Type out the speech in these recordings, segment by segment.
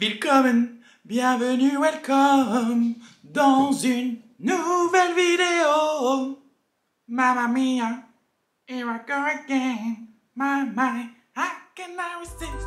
Willkommen, bienvenue, welcome dans une nouvelle vidéo. Mamma mia, here I go again. My, how can I resist?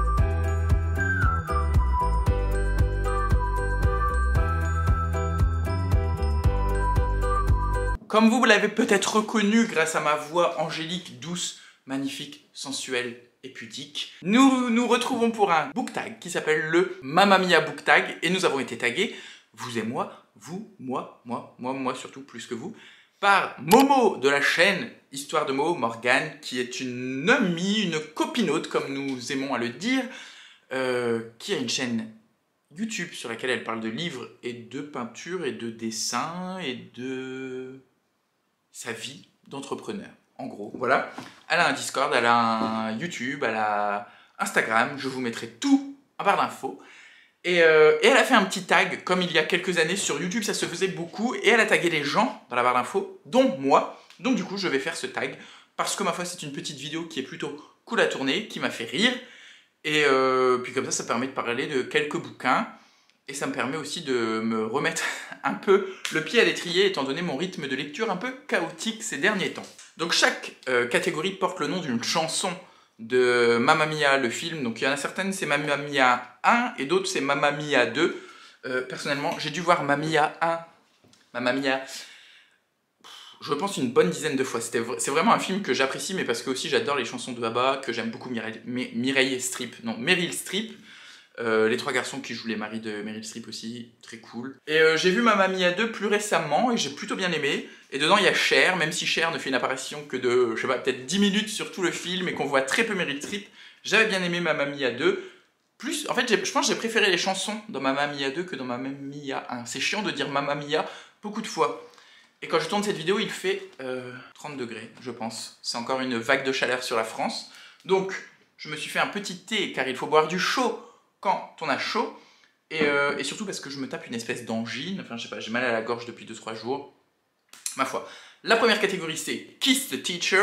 Comme vous l'avez peut-être reconnu grâce à ma voix angélique, douce, magnifique, sensuelle et pudique, nous nous retrouvons pour un book tag qui s'appelle le Mamma Mia Book Tag et nous avons été tagués, vous et moi, vous, moi surtout plus que vous, par Momo de la chaîne Histoire de mots, Morgane, qui est une amie, une copinote comme nous aimons à le dire, qui a une chaîne YouTube sur laquelle elle parle de livres et de peinture et de dessin et de sa vie d'entrepreneur. En gros, voilà. Elle a un Discord, elle a un YouTube, elle a Instagram. Je vous mettrai tout en barre d'infos. Et elle a fait un petit tag, comme il y a quelques années sur YouTube, ça se faisait beaucoup. Et elle a tagué les gens dans la barre d'infos, dont moi. Donc du coup, je vais faire ce tag. Parce que ma foi, c'est une petite vidéo qui est plutôt cool à tourner, qui m'a fait rire. Et puis comme ça permet de parler de quelques bouquins. Et ça me permet aussi de me remettre un peu le pied à l'étrier, étant donné mon rythme de lecture un peu chaotique ces derniers temps. Donc chaque catégorie porte le nom d'une chanson de Mamma Mia, le film. Donc il y en a certaines, c'est Mamma Mia 1, et d'autres, c'est Mamma Mia 2. Personnellement, j'ai dû voir Mamma Mia 1, Mamma Mia, je pense une bonne dizaine de fois. C'est vraiment un film que j'apprécie, mais parce que aussi j'adore les chansons de ABBA, que j'aime beaucoup Meryl Streep. Les trois garçons qui jouent les maris de Meryl Streep aussi, très cool. Et j'ai vu Mamma Mia 2 plus récemment et j'ai plutôt bien aimé. Et dedans il y a Cher, même si Cher ne fait une apparition que de, je sais pas, peut-être 10 minutes sur tout le film et qu'on voit très peu Meryl Streep. J'avais bien aimé Mamma Mia 2. En fait, je pense que j'ai préféré les chansons dans Mamma Mia 2 que dans Mamma Mia 1. C'est chiant de dire Mamma Mia beaucoup de fois. Et quand je tourne cette vidéo, il fait 30 degrés, je pense. C'est encore une vague de chaleur sur la France. Donc, je me suis fait un petit thé car il faut boire du chaud quand on a chaud, et surtout parce que je me tape une espèce d'angine, enfin je sais pas, j'ai mal à la gorge depuis 2-3 jours, ma foi. La première catégorie c'est Kiss the Teacher,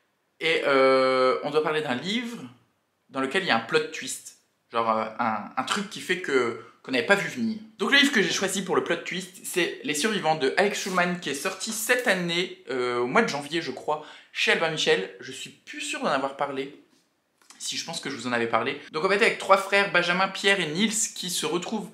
et on doit parler d'un livre dans lequel il y a un plot twist, genre un truc qui fait qu'on n'avait pas vu venir. Donc le livre que j'ai choisi pour le plot twist, c'est Les Survivants de Alex Schulman, qui est sorti cette année, au mois de janvier je crois, chez Albin Michel. Je suis plus sûr d'en avoir parlé. Si, je pense que je vous en avais parlé. Donc en fait avec trois frères, Benjamin, Pierre et Nils, qui se retrouvent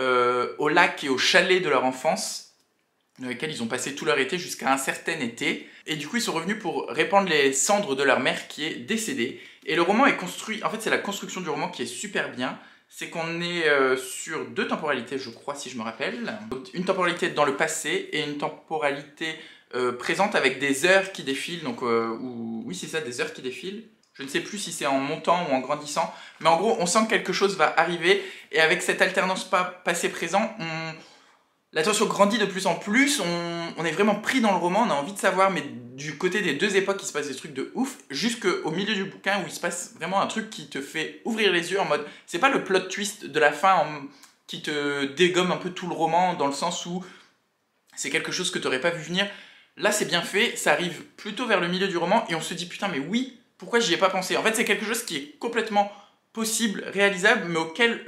au lac et au chalet de leur enfance, dans lesquels ils ont passé tout leur été jusqu'à un certain été. Et du coup ils sont revenus pour répandre les cendres de leur mère qui est décédée. Et le roman est construit, en fait c'est la construction du roman qui est super bien. C'est qu'on est sur deux temporalités, je crois, si je me rappelle. Une temporalité dans le passé et une temporalité présente avec des heures qui défilent. Donc oui c'est ça, des heures qui défilent. Je ne sais plus si c'est en montant ou en grandissant, mais en gros, on sent que quelque chose va arriver, et avec cette alternance passé-présent, l'attention grandit de plus en plus, on est vraiment pris dans le roman, on a envie de savoir, mais du côté des deux époques, il se passe des trucs de ouf, jusqu'au milieu du bouquin où il se passe vraiment un truc qui te fait ouvrir les yeux en mode, c'est pas le plot twist de la fin qui te dégomme un peu tout le roman, dans le sens où c'est quelque chose que tu n'aurais pas vu venir. Là, c'est bien fait, ça arrive plutôt vers le milieu du roman, et on se dit, putain, mais oui, pourquoi j'y ai pas pensé? En fait, c'est quelque chose qui est complètement possible, réalisable, mais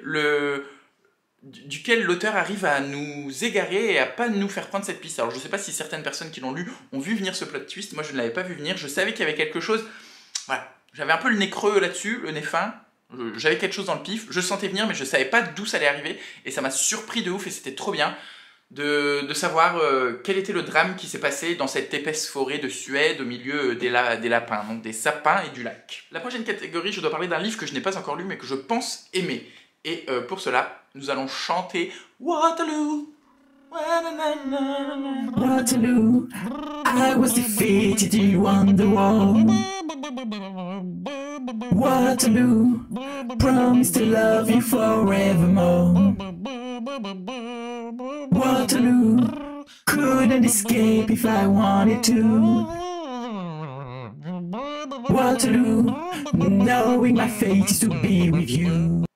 duquel l'auteur arrive à nous égarer et à pas nous faire prendre cette piste. Alors, je sais pas si certaines personnes qui l'ont lu ont vu venir ce plot twist. Moi, je ne l'avais pas vu venir. Je savais qu'il y avait quelque chose. Voilà. J'avais un peu le nez creux là-dessus, le nez fin. J'avais quelque chose dans le pif. Je le sentais venir, mais je savais pas d'où ça allait arriver. Et ça m'a surpris de ouf et c'était trop bien de savoir quel était le drame qui s'est passé dans cette épaisse forêt de Suède au milieu des lapins, donc des sapins et du lac. La prochaine catégorie, je dois parler d'un livre que je n'ai pas encore lu mais que je pense aimer. Et pour cela, nous allons chanter Waterloo. Waterloo, I was defeated, you won the war. Waterloo, promise to love you forevermore. Waterloo, couldn't escape if I wanted to. Waterloo, knowing my fate is to be with you.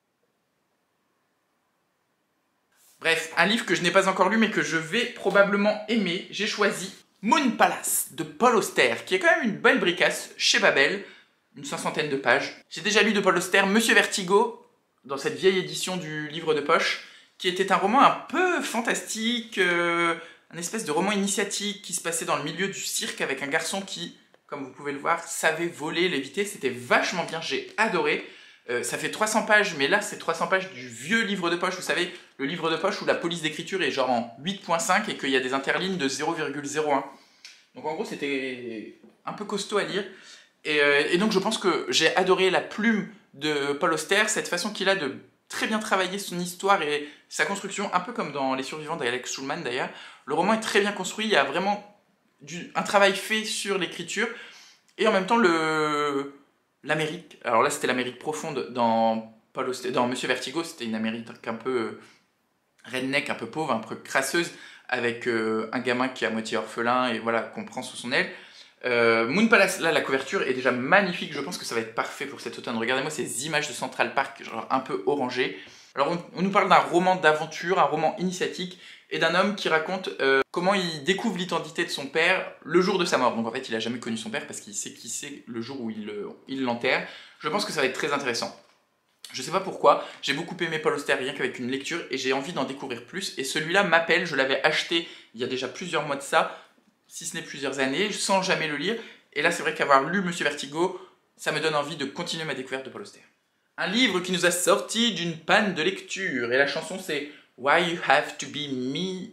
Bref, un livre que je n'ai pas encore lu mais que je vais probablement aimer. J'ai choisi Moon Palace de Paul Auster, qui est quand même une belle bricasse chez Babel, une 500aine de pages. J'ai déjà lu de Paul Auster Monsieur Vertigo, dans cette vieille édition du livre de poche, qui était un roman un peu fantastique, un espèce de roman initiatique qui se passait dans le milieu du cirque avec un garçon qui, comme vous pouvez le voir, savait voler, léviter. C'était vachement bien, j'ai adoré. Ça fait 300 pages, mais là, c'est 300 pages du vieux livre de poche. Vous savez, le livre de poche où la police d'écriture est genre en 8.5 et qu'il y a des interlignes de 0,01. Donc en gros, c'était un peu costaud à lire. Et donc je pense que j'ai adoré la plume de Paul Auster, cette façon qu'il a de très bien travailler son histoire et sa construction, un peu comme dans Les Survivants d'Alex Schulman d'ailleurs. Le roman est très bien construit, il y a vraiment un travail fait sur l'écriture, et en même temps l'Amérique, alors là c'était l'Amérique profonde dans Paul Auster, dans Monsieur Vertigo, c'était une Amérique un peu redneck, un peu pauvre, un peu crasseuse, avec un gamin qui est à moitié orphelin et voilà, qu'on prend sous son aile. Moon Palace, là la couverture est déjà magnifique, je pense que ça va être parfait pour cet automne. Regardez-moi ces images de Central Park, genre un peu orangées. Alors on nous parle d'un roman d'aventure, un roman initiatique, et d'un homme qui raconte comment il découvre l'identité de son père le jour de sa mort. Donc en fait il a jamais connu son père parce qu'il sait qui c'est le jour où il l'enterre. Je pense que ça va être très intéressant. Je sais pas pourquoi, j'ai beaucoup aimé Paul Auster rien qu'avec une lecture et j'ai envie d'en découvrir plus. Et celui-là m'appelle, je l'avais acheté il y a déjà plusieurs mois de ça, si ce n'est plusieurs années, sans jamais le lire. Et là, c'est vrai qu'avoir lu Monsieur Vertigo, ça me donne envie de continuer ma découverte de Paul Auster. Un livre qui nous a sorti d'une panne de lecture. Et la chanson, c'est Why You Have to Be Me.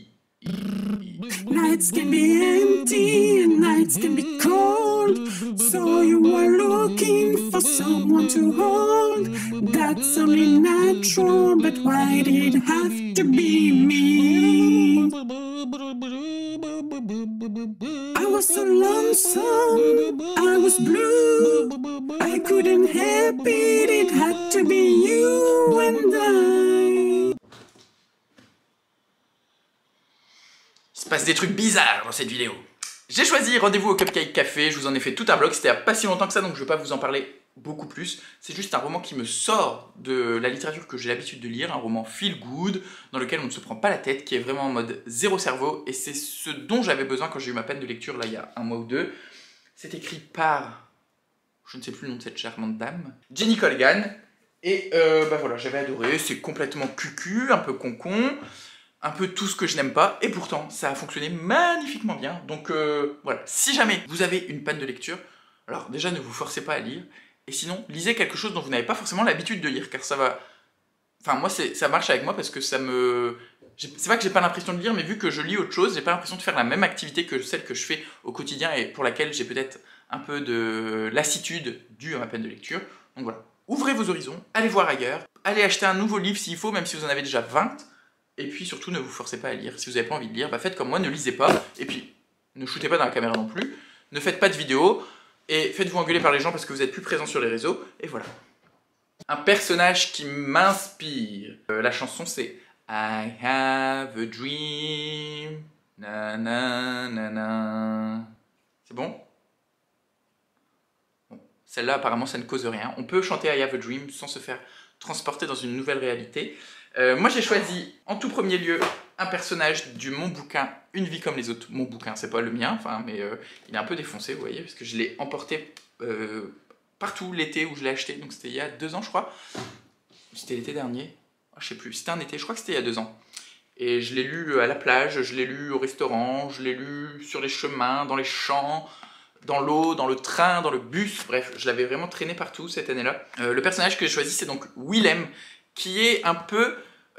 Nights can be empty and nights can be cold. So you are looking for someone to hold. That's only natural, but why did it have to be me? I was so lonesome, I was blue. I couldn't help it, it had to be you and I. Il se passe des trucs bizarres dans cette vidéo. J'ai choisi Rendez-vous au Cupcake Café, je vous en ai fait tout un blog, c'était il n'y a pas si longtemps que ça, donc je ne vais pas vous en parler beaucoup plus. C'est juste un roman qui me sort de la littérature que j'ai l'habitude de lire, un roman feel good, dans lequel on ne se prend pas la tête, qui est vraiment en mode zéro cerveau, et c'est ce dont j'avais besoin quand j'ai eu ma peine de lecture, là, il y a un mois ou deux. C'est écrit par, je ne sais plus le nom de cette charmante dame, Jenny Colgan, et bah voilà, j'avais adoré, c'est complètement cucu, un peu concon, un peu tout ce que je n'aime pas, et pourtant ça a fonctionné magnifiquement bien. Donc voilà, si jamais vous avez une panne de lecture, alors déjà ne vous forcez pas à lire, et sinon lisez quelque chose dont vous n'avez pas forcément l'habitude de lire, car ça va... Enfin moi ça marche avec moi parce que ça me... C'est pas que j'ai pas l'impression de lire, mais vu que je lis autre chose, j'ai pas l'impression de faire la même activité que celle que je fais au quotidien et pour laquelle j'ai peut-être un peu de lassitude due à ma peine de lecture. Donc voilà, ouvrez vos horizons, allez voir ailleurs, allez acheter un nouveau livre s'il faut, même si vous en avez déjà 20. Et puis surtout, ne vous forcez pas à lire. Si vous n'avez pas envie de lire, bah faites comme moi, ne lisez pas. Et puis, ne shootez pas dans la caméra non plus. Ne faites pas de vidéos. Et faites-vous engueuler par les gens parce que vous êtes plus présent sur les réseaux. Et voilà. Un personnage qui m'inspire. La chanson, c'est I have a dream. Na na na na. C'est bon? Bon. Celle-là, apparemment, ça ne cause rien. On peut chanter I have a dream sans se faire transporter dans une nouvelle réalité. Moi j'ai choisi en tout premier lieu un personnage de mon bouquin Une vie comme les autres. Mon bouquin, c'est pas le mien, enfin, mais il est un peu défoncé, vous voyez, parce que je l'ai emporté partout l'été où je l'ai acheté, donc c'était il y a 2 ans je crois. C'était l'été dernier, oh, je sais plus, c'était un été, je crois que c'était il y a 2 ans. Et je l'ai lu à la plage, je l'ai lu au restaurant, je l'ai lu sur les chemins, dans les champs, dans l'eau, dans le train, dans le bus, bref, je l'avais vraiment traîné partout cette année-là. Le personnage que j'ai choisi, c'est donc Willem, qui est un peu...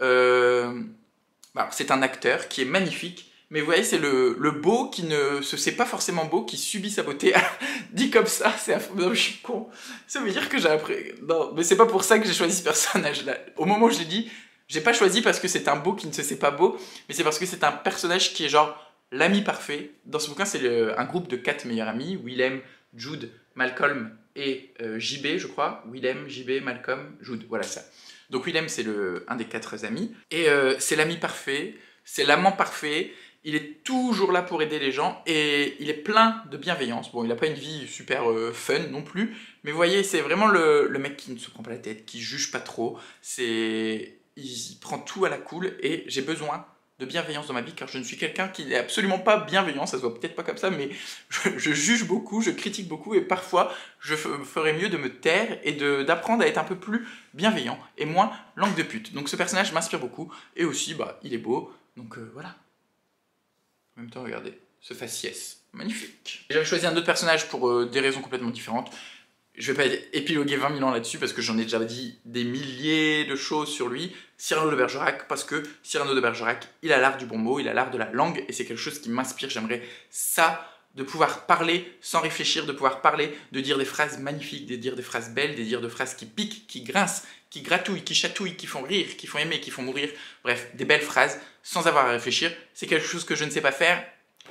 c'est un acteur qui est magnifique, mais vous voyez, c'est le beau qui ne se sait pas forcément beau, qui subit sa beauté. Dit comme ça, c'est affreux. Non, je suis con. Ça veut dire que j'ai appris... Non, mais c'est pas pour ça que j'ai choisi ce personnage-là. Au moment où je l'ai dit, j'ai pas choisi parce que c'est un beau qui ne se sait pas beau, mais c'est parce que c'est un personnage qui est genre l'ami parfait. Dans ce bouquin, c'est un groupe de 4 meilleurs amis, Willem, Jude, Malcolm et JB, je crois. Willem, JB, Malcolm, Jude, voilà ça. Donc Willem, c'est un des 4 amis, et c'est l'ami parfait, c'est l'amant parfait, il est toujours là pour aider les gens, et il est plein de bienveillance. Bon, il n'a pas une vie super fun non plus, mais vous voyez, c'est vraiment le mec qui ne se prend pas la tête, qui juge pas trop, il prend tout à la cool, et j'ai besoin de bienveillance dans ma vie, car je ne suis quelqu'un qui n'est absolument pas bienveillant, ça se voit peut-être pas comme ça, mais je juge beaucoup, je critique beaucoup, et parfois je ferais mieux de me taire et d'apprendre à être un peu plus bienveillant, et moins langue de pute. Donc ce personnage m'inspire beaucoup, et aussi, bah, il est beau, donc voilà. En même temps, regardez, ce faciès, magnifique. J'avais choisi un autre personnage pour des raisons complètement différentes. Je vais pas épiloguer 20 000 ans là-dessus parce que j'en ai déjà dit des milliers de choses sur lui. Cyrano de Bergerac, parce que Cyrano de Bergerac, il a l'art du bon mot, il a l'art de la langue, et c'est quelque chose qui m'inspire. J'aimerais ça, de pouvoir parler sans réfléchir, de pouvoir parler, de dire des phrases magnifiques, de dire des phrases belles, de dire des phrases qui piquent, qui grincent, qui gratouillent, qui chatouillent, qui font rire, qui font aimer, qui font mourir. Bref, des belles phrases sans avoir à réfléchir. C'est quelque chose que je ne sais pas faire.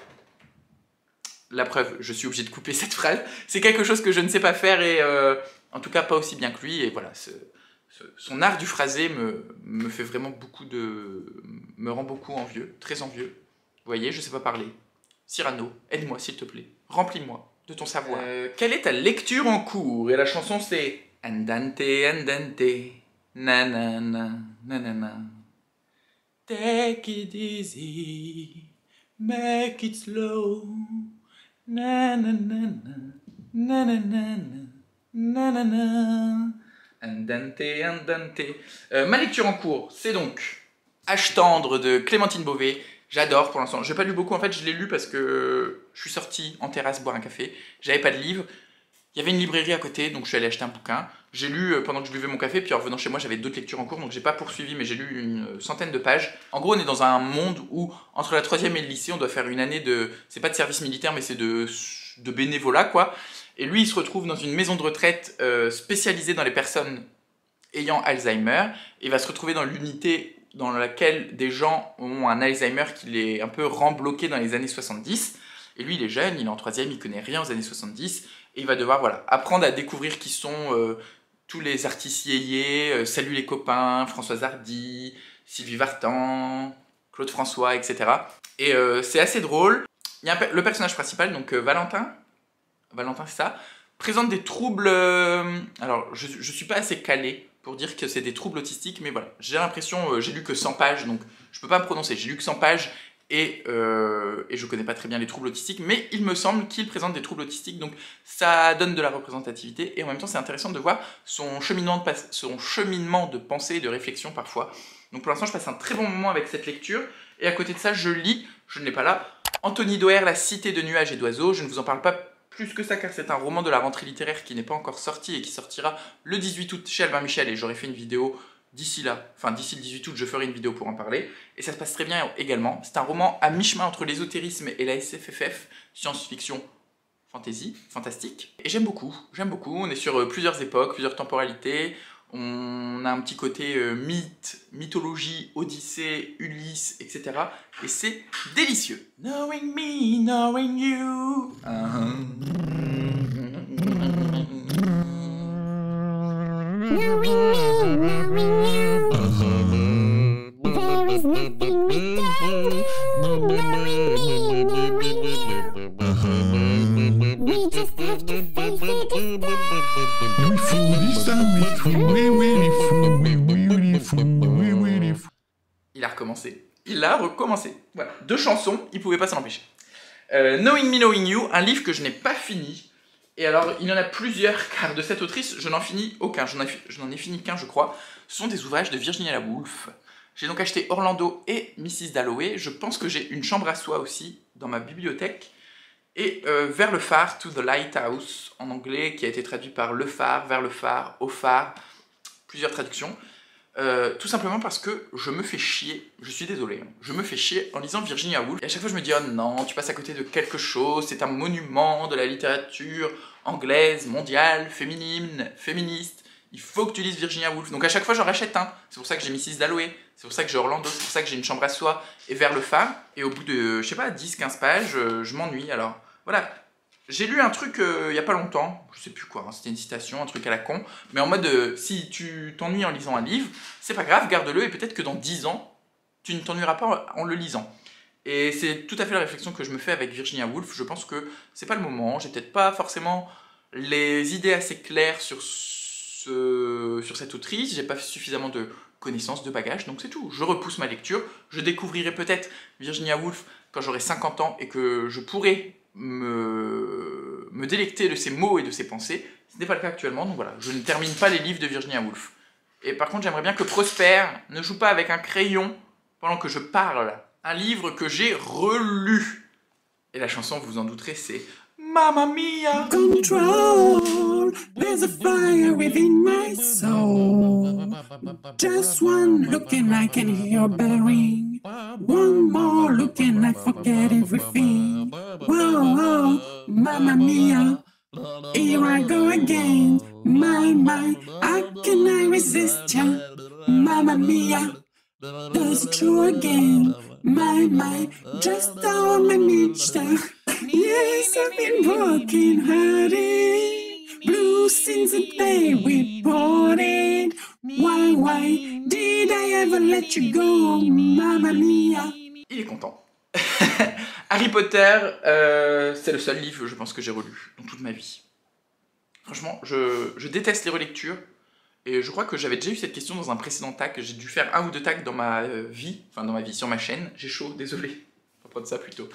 La preuve, je suis obligé de couper cette phrase. C'est quelque chose que je ne sais pas faire et en tout cas pas aussi bien que lui. Et voilà, son art du phrasé me fait vraiment beaucoup me rend beaucoup envieux, très envieux. Vous voyez, je sais pas parler. Cyrano, aide-moi s'il te plaît. Remplis-moi de ton savoir. Quelle est ta lecture en cours? Et la chanson c'est Andante, andante, nanana, nanana. Take it easy, make it slow. Na na na na na na na na na. Andante, andante. Ma lecture en cours, c'est donc H tendre de Clémentine Beauvais. J'adore pour l'instant. Je n'ai pas lu beaucoup, en fait, je l'ai lu parce que je suis sorti en terrasse boire un café. J'avais pas de livre. Il y avait une librairie à côté, donc je suis allé acheter un bouquin. J'ai lu pendant que je buvais mon café, puis en revenant chez moi, j'avais d'autres lectures en cours, donc j'ai pas poursuivi, mais j'ai lu une centaine de pages. En gros, on est dans un monde où, entre la 3e et le lycée, on doit faire une année de... C'est pas de service militaire, mais c'est de bénévolat, quoi. Et lui, il se retrouve dans une maison de retraite spécialisée dans les personnes ayant Alzheimer. Et il va se retrouver dans l'unité dans laquelle des gens ont un Alzheimer qui les un peu rend bloqué dans les années 70. Et lui, il est jeune, il est en 3e, il connaît rien aux années 70. Et il va devoir voilà, apprendre à découvrir qui sont tous les artistes yéyés, Salut les copains, Françoise Hardy, Sylvie Vartan, Claude François, etc. Et c'est assez drôle. Il y a le personnage principal, donc Valentin c'est ça, présente des troubles... alors, je suis pas assez calé pour dire que c'est des troubles autistiques, mais voilà, j'ai l'impression, j'ai lu que 100 pages, donc je peux pas me prononcer, j'ai lu que 100 pages, et je connais pas très bien les troubles autistiques, mais il me semble qu'il présente des troubles autistiques, donc ça donne de la représentativité, et en même temps c'est intéressant de voir son cheminement de pensée et de réflexion parfois. Donc pour l'instant je passe un très bon moment avec cette lecture, et à côté de ça je lis, je ne l'ai pas là, Anthony Doerr, La cité de nuages et d'oiseaux. Je ne vous en parle pas plus que ça car c'est un roman de la rentrée littéraire qui n'est pas encore sorti et qui sortira le 18 août chez Albin Michel, et j'aurai fait une vidéo d'ici là, enfin d'ici le 18 août je ferai une vidéo pour en parler, et ça se passe très bien également. C'est un roman à mi-chemin entre l'ésotérisme et la SFFF, science-fiction, fantasy, fantastique, et j'aime beaucoup, on est sur plusieurs époques, plusieurs temporalités, on a un petit côté mythe, mythologie, Odyssée, Ulysse, etc. Et c'est délicieux. Knowing me, knowing you. Knowing me, knowing you. There is nothing we can do. Knowing me, knowing you. We just have to face it this time. We fool this time, we fool, we fool, we fool. Il a recommencé. Il a recommencé. Voilà. 2 chansons, il pouvait pas s'en empêcher. Knowing Me, Knowing You, un livre que je n'ai pas fini. Et alors, il y en a plusieurs, car de cette autrice, je n'en finis aucun. Je n'en ai fini qu'un, je crois. Ce sont des ouvrages de Virginia Woolf. J'ai donc acheté Orlando et Mrs. Dalloway. Je pense que j'ai Une chambre à soi aussi dans ma bibliothèque. Et Vers le phare, To the Lighthouse, en anglais, qui a été traduit par Le phare, Vers le phare, Au phare. Plusieurs traductions. Tout simplement parce que je me fais chier, je suis désolé, hein, je me fais chier en lisant Virginia Woolf, et à chaque fois je me dis oh non, tu passes à côté de quelque chose, c'est un monument de la littérature anglaise, mondiale, féminine, féministe, il faut que tu lises Virginia Woolf. Donc à chaque fois j'en rachète un, c'est pour ça que j'ai Mrs. Dalloway, c'est pour ça que j'ai Orlando, c'est pour ça que j'ai Une chambre à soi et Vers le phare, et au bout de, je sais pas, 10-15 pages, je m'ennuie. Alors voilà. J'ai lu un truc il y a pas longtemps, je sais plus quoi, hein, c'était une citation, un truc à la con, mais en mode si tu t'ennuies en lisant un livre, c'est pas grave, garde-le et peut-être que dans 10 ans, tu ne t'ennuieras pas en le lisant. Et c'est tout à fait la réflexion que je me fais avec Virginia Woolf. Je pense que c'est pas le moment, j'ai peut-être pas forcément les idées assez claires sur cette autrice, j'ai pas suffisamment de connaissance, de bagage, donc c'est tout. Je repousse ma lecture, je découvrirai peut-être Virginia Woolf quand j'aurai 50 ans et que je pourrai me délecter de ses mots et de ses pensées. Ce n'est pas le cas actuellement, donc voilà, je ne termine pas les livres de Virginia Woolf. Et par contre, j'aimerais bien que Prosper ne joue pas avec un crayon pendant que je parle. Un livre que j'ai relu. Et la chanson, vous vous en douterez, c'est Mamma Mia! Control, there's a fire within my soul. Just one look and I can hear your bell ring. One more look and I forget everything. Whoa, whoa, Mamma Mia, here I go again. My, how can I resist ya? Mamma Mia, does it true again? My, just down my mixture. Yes, I've been broken hearted, blue since the day we parted. Why did I ever let you go, Mamma Mia? Il est content. Harry Potter, c'est le seul livre, je pense, que j'ai relu dans toute ma vie. Franchement, je déteste les relectures. Et je crois que j'avais déjà eu cette question dans un précédent tag. J'ai dû faire 1 ou 2 tags dans ma vie, enfin dans ma vie sur ma chaîne. J'ai chaud, désolé. On va prendre ça plus tôt.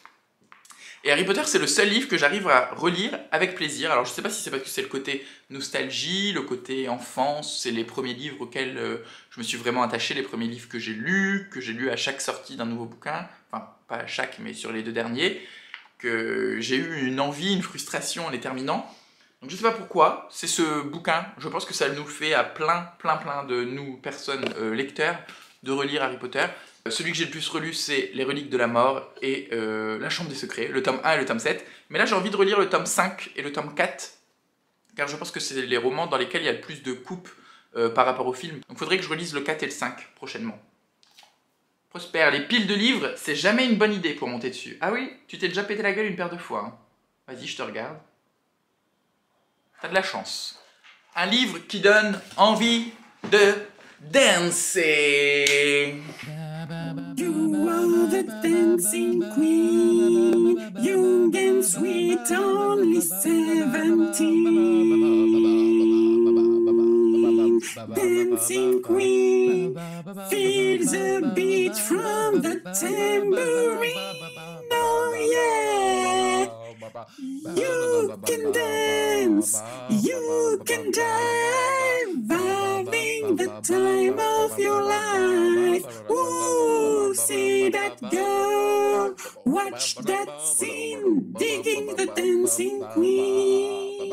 Et Harry Potter, c'est le seul livre que j'arrive à relire avec plaisir. Alors je sais pas si c'est parce que c'est le côté nostalgie, le côté enfance, c'est les premiers livres auxquels je me suis vraiment attaché, les premiers livres que j'ai lus à chaque sortie d'un nouveau bouquin, enfin pas à chaque, mais sur les 2 derniers, que j'ai eu une envie, une frustration en les terminant. Donc je sais pas pourquoi, c'est ce bouquin, je pense que ça nous le fait à plein de nous, personnes lecteurs, de relire Harry Potter. Celui que j'ai le plus relu, c'est Les Reliques de la Mort et La Chambre des Secrets, le tome 1 et le tome 7. Mais là, j'ai envie de relire le tome 5 et le tome 4, car je pense que c'est les romans dans lesquels il y a le plus de coupes par rapport au film. Donc il faudrait que je relise le 4 et le 5 prochainement. Prosper, les piles de livres, c'est jamais une bonne idée pour monter dessus. Ah oui, tu t'es déjà pété la gueule une paire de fois. Hein. Vas-y, je te regarde. T'as de la chance. Un livre qui donne envie de danser. You are the dancing queen, young and sweet, only 17. Dancing queen, feel the beat from the tambourine. Oh yeah, you can dance, you can dive, having the time of your life. Ooh, see that girl, watch that scene, digging the dancing queen.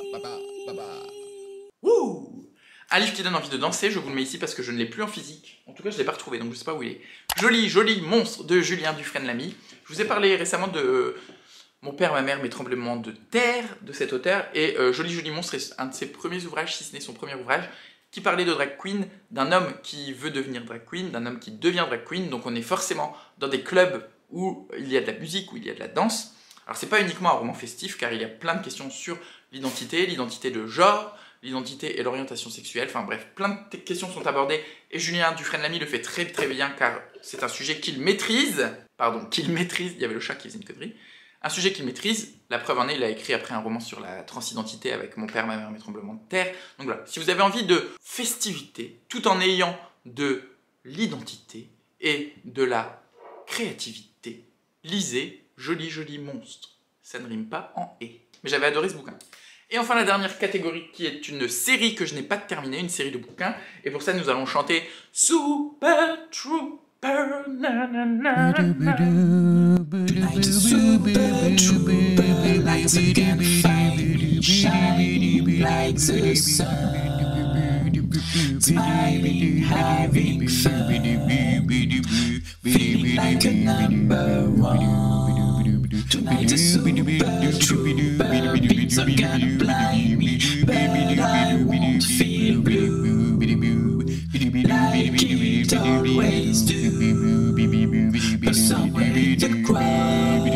Wouh! Un livre qui donne envie de danser, je vous le mets ici parce que je ne l'ai plus en physique. En tout cas, je ne l'ai pas retrouvé, donc je ne sais pas où il est. Joli monstre de Julien Dufresne-Lamy. Je vous ai parlé récemment de Mon père, ma mère, mes tremblements de terre, de cet auteur. Et Joli monstre est un de ses premiers ouvrages, si ce n'est son premier ouvrage, qui parlait de drag queen, d'un homme qui veut devenir drag queen, d'un homme qui devient drag queen. Donc on est forcément dans des clubs où il y a de la musique, où il y a de la danse. Alors c'est pas uniquement un roman festif, car il y a plein de questions sur l'identité de genre, l'identité et l'orientation sexuelle, enfin bref, plein de questions sont abordées, et Julien Dufresne-Lamy le fait très bien, car c'est un sujet qu'il maîtrise, il y avait le chat qui faisait une connerie, un sujet qu'il maîtrise, la preuve en est, il a écrit après un roman sur la transidentité avec Mon père, ma mère, mes tremblements de terre, donc voilà, si vous avez envie de festivité, tout en ayant de l'identité et de la créativité, lisez Joli monstre, ça ne rime pas en « et ». Mais j'avais adoré ce bouquin. Et enfin la dernière catégorie qui est une série que je n'ai pas terminée, une série de bouquins. Et pour ça nous allons chanter Super Trooper, na na na na. Like a super trooper, like a gunfighter, shining like the sun, smiling, having fun, feeling like a number one. Tonight a super trooper beats a gun blind, but I won't feel blue like it always do. But somewhere in the crowd,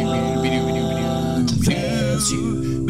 there's you.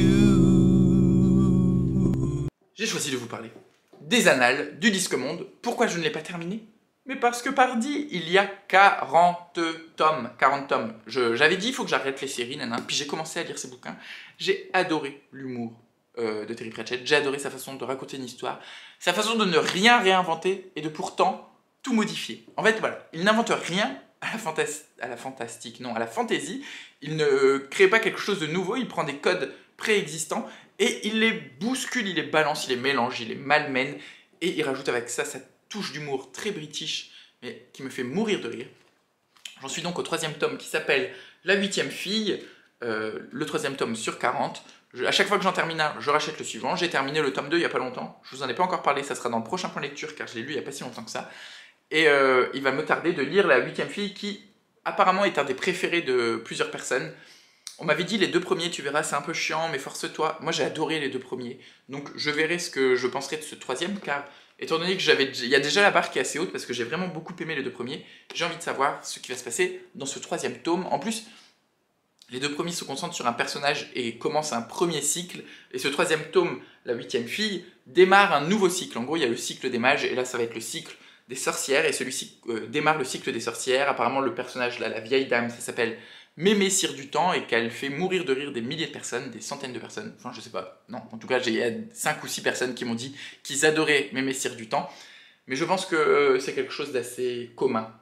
J'ai choisi de vous parler des Annales du Disque Monde. Pourquoi je ne l'ai pas terminé? Mais parce que pardi, il y a 40 tomes. 40 tomes. J'avais dit, il faut que j'arrête les séries, nanana. Puis j'ai commencé à lire ces bouquins. J'ai adoré l'humour de Terry Pratchett. J'ai adoré sa façon de raconter une histoire, sa façon de ne rien réinventer et de pourtant tout modifier. En fait, voilà, il n'invente rien à la fantastique, non, à la fantasy. Il ne crée pas quelque chose de nouveau, il prend des codes préexistants et il les bouscule, il les balance, il les mélange, il les malmène et il rajoute avec ça sa touche d'humour très british, mais qui me fait mourir de rire. J'en suis donc au 3e tome qui s'appelle La 8e fille, le 3e tome sur 40. À chaque fois que j'en termine un, je rachète le suivant. J'ai terminé le tome 2 il n'y a pas longtemps. Je vous en ai pas encore parlé, ça sera dans le prochain point lecture car je l'ai lu il n'y a pas si longtemps que ça. Et il va me tarder de lire La 8e fille qui apparemment est un des préférés de plusieurs personnes. On m'avait dit les 2 premiers, tu verras, c'est un peu chiant, mais force-toi. Moi j'ai adoré les 2 premiers. Donc je verrai ce que je penserai de ce 3e car étant donné que il y a déjà la barre qui est assez haute parce que j'ai vraiment beaucoup aimé les 2 premiers, j'ai envie de savoir ce qui va se passer dans ce 3e tome. En plus, les 2 premiers se concentrent sur un personnage et commencent un premier cycle. Et ce 3e tome, La 8e fille, démarre un nouveau cycle. En gros, il y a le cycle des mages et là, ça va être le cycle des sorcières. Et celui-ci démarre le cycle des sorcières. Apparemment, le personnage, là, la vieille dame, ça s'appelle Mémé Cire du Temps et qu'elle fait mourir de rire des milliers de personnes, des centaines de personnes. Enfin, je sais pas. Non, en tout cas, il y a 5 ou 6 personnes qui m'ont dit qu'ils adoraient Mémé Cire du Temps. Mais je pense que c'est quelque chose d'assez commun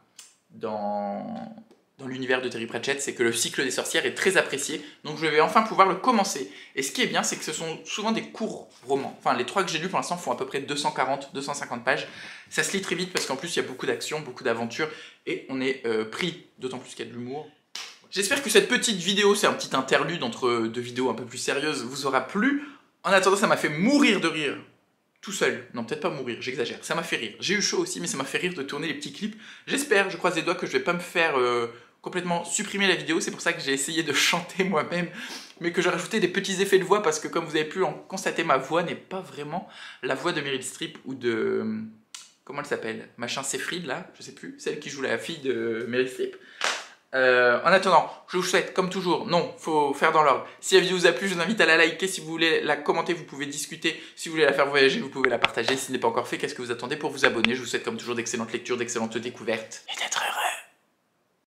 dans l'univers de Terry Pratchett, c'est que le cycle des sorcières est très apprécié, donc je vais enfin pouvoir le commencer. Et ce qui est bien, c'est que ce sont souvent des courts romans. Enfin, les 3 que j'ai lus pour l'instant font à peu près 240-250 pages. Ça se lit très vite parce qu'en plus, il y a beaucoup d'action, beaucoup d'aventures, et on est pris, d'autant plus qu'il y a de l'humour. J'espère que cette petite vidéo, c'est un petit interlude entre 2 vidéos un peu plus sérieuses, vous aura plu. En attendant, ça m'a fait mourir de rire. Tout seul. Non, peut-être pas mourir, j'exagère. Ça m'a fait rire. J'ai eu chaud aussi, mais ça m'a fait rire de tourner les petits clips. J'espère, je croise les doigts, que je vais pas me faire complètement supprimer la vidéo. C'est pour ça que j'ai essayé de chanter moi-même, mais que j'ai rajouté des petits effets de voix, parce que comme vous avez pu en constater, ma voix n'est pas vraiment la voix de Meryl Streep ou de... Comment elle s'appelle? Machin Seyfried, là, je sais plus. Celle qui joue la fille de Meryl Streep. En attendant, je vous souhaite, comme toujours, non, faut faire dans l'ordre. Si la vidéo vous a plu, je vous invite à la liker. Si vous voulez la commenter, vous pouvez discuter. Si vous voulez la faire voyager, vous pouvez la partager. Si ce n'est pas encore fait, qu'est-ce que vous attendez pour vous abonner? Je vous souhaite comme toujours d'excellentes lectures, d'excellentes découvertes et